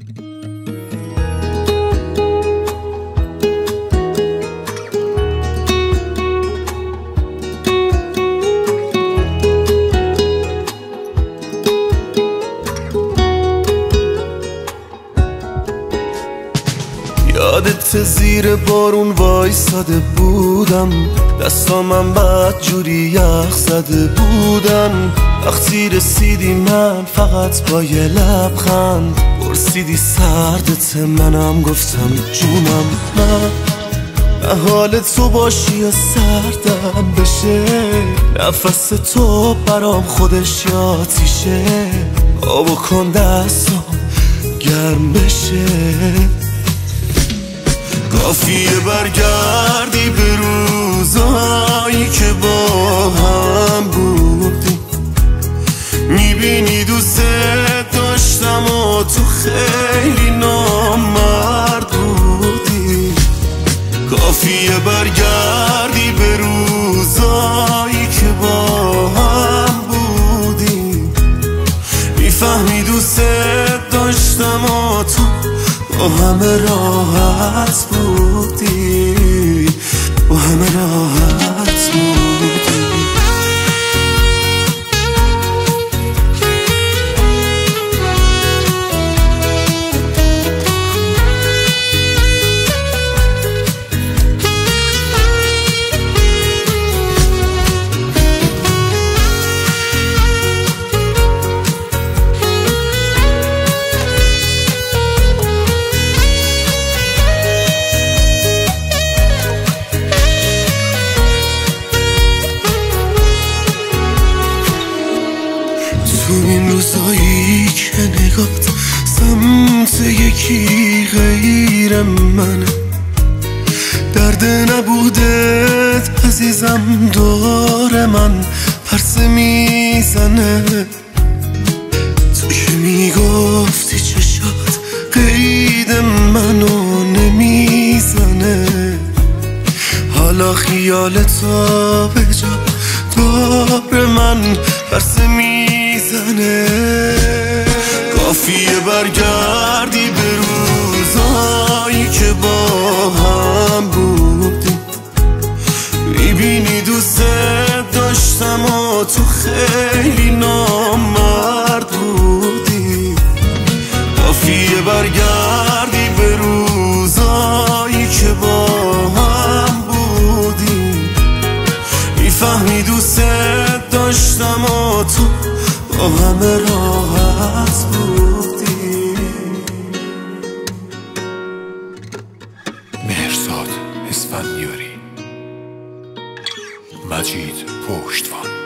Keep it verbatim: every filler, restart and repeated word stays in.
یادت زیر بارون وایساده بودم، دستامم بد جوری یخ زده بودن. وقتی رسیدی من فقط با یه لبخند پرسیدی سردت، منم گفتم جونم. من نه حال تو باشی یا سردم بشه، نفس تو برام خودش یاتیشه. آب کن دستام گرم بشه، کافیه برگردی به روزایی که با هم بودیم. میبینی دوست داشتم و تو خیلی نامرد بودی. کافیه برگردی به روزایی که با هم بودیم. میفهمی دوست داشتم و تو با همه راحت بودی، با همه راحت بودی. تو این روزایی که نگات سمت یکی غیر منه، درد نبودت عزیزم دور من پرسه میزنه. تو که میگفتی چشات قید منو نمیزنه، حالا خیال تو به جا دور من پرسه میزنه. کافیه برگردی به روزایی که با هم بودیم. میبینی دوست داشتم و تو خیلی نامرد بودی. کافیه برگردی به روزایی که با هم بودیم. میفهمی دوست داشتم و تو با همه راحت بودی. مهرزاد اسفندیاری، مجید پشتوان.